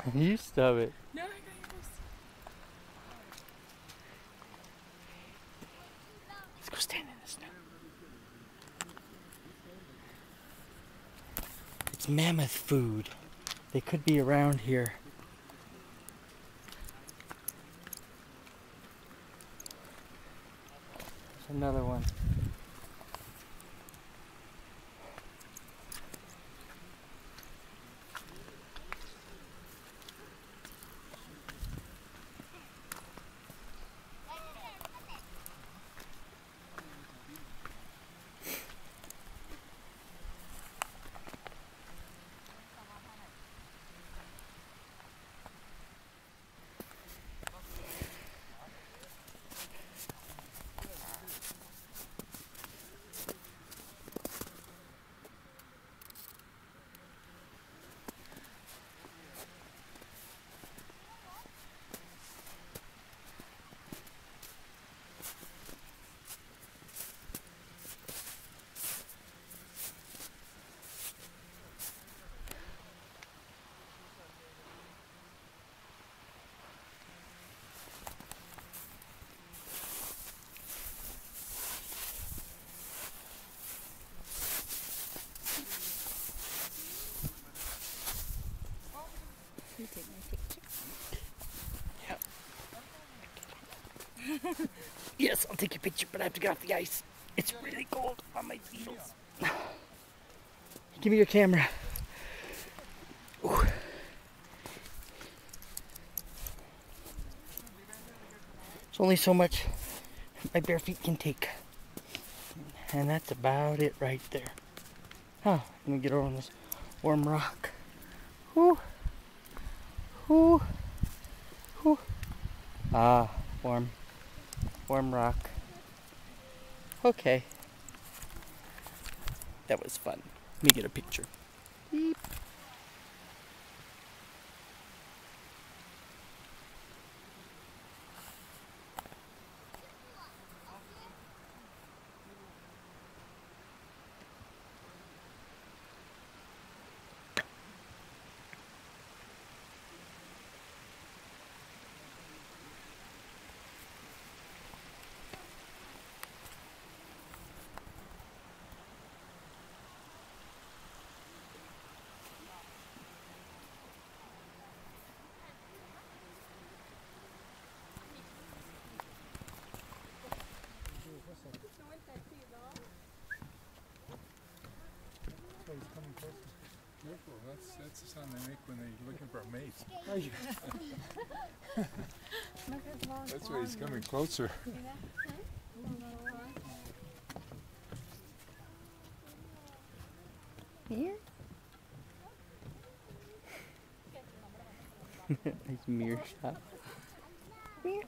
You stop it. No, I got yours. Let's go stand in the snow. It's mammoth food. They could be around here. There's another one. You take my picture. Yes, I'll take your picture, but I have to get off the ice. It's really cold on my heels. Give me your camera. Ooh. There's only so much my bare feet can take. And that's about it right there. Huh, let me get over on this warm rock. Whoo. Whoo. Whoo. Ah, warm. Warm rock. Okay. That was fun. Let me get a picture. Beep. Careful, that's the sound they make when they're looking for a mate. That's why he's coming closer. Here? Nice mirror shot. Here.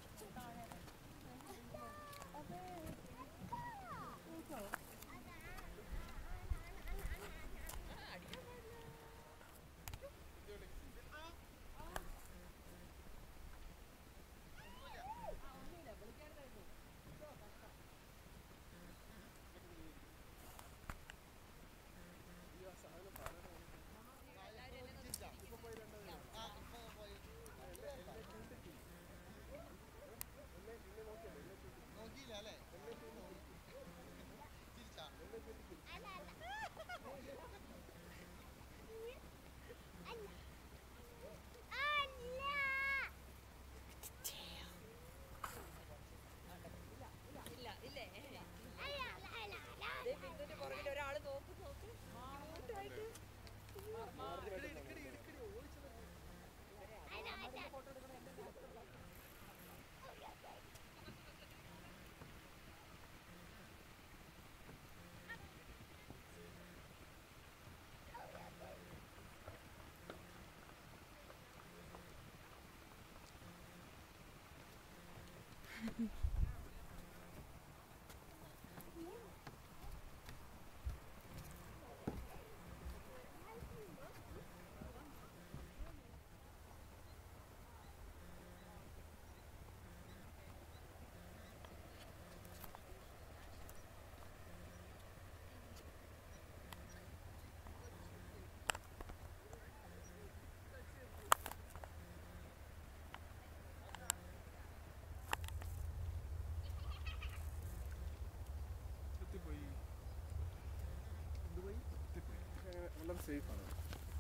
Safe ആണ്.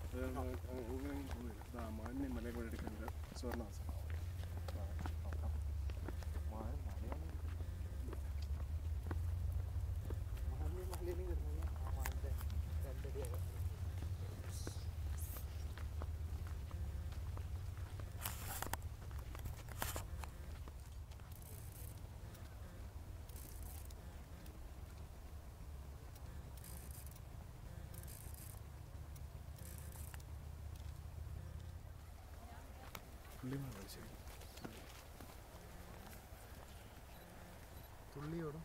മണ്ണ് മലയെ കൂടെ എടുക്കുന്നത് സ്വർണ്ണാസം. തുള്ളിയോടും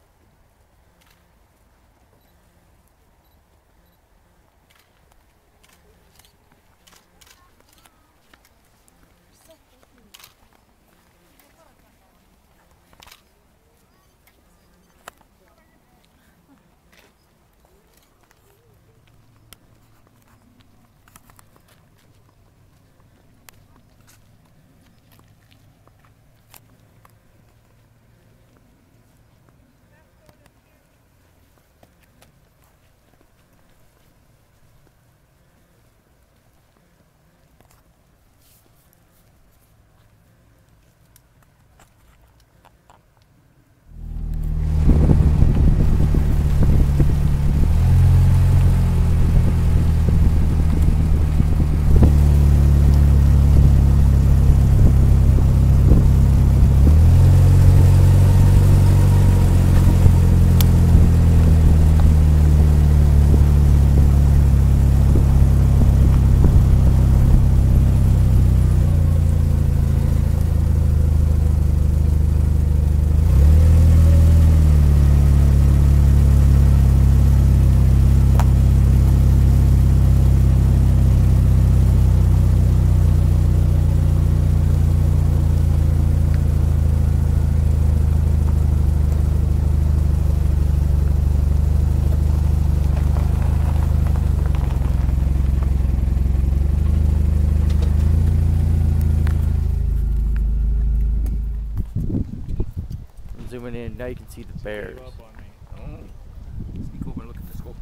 zooming in, now you can see the bears. Sneak over and look at the scope.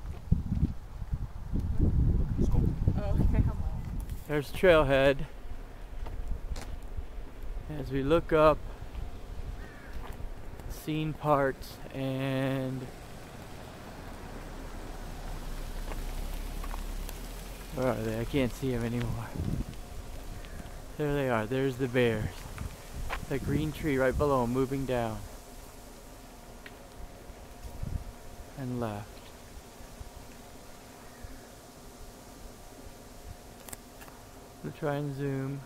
Oh, okay. There's Trailhead. As we look up, scene parts, and where are they? I can't see them anymore. There they are. There's the bears. That green tree right below them moving down and left. We'll try and zoom.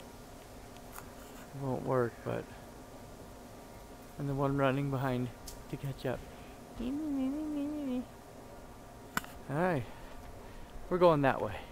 It won't work, but and the one running behind to catch up. Alright, we're going that way.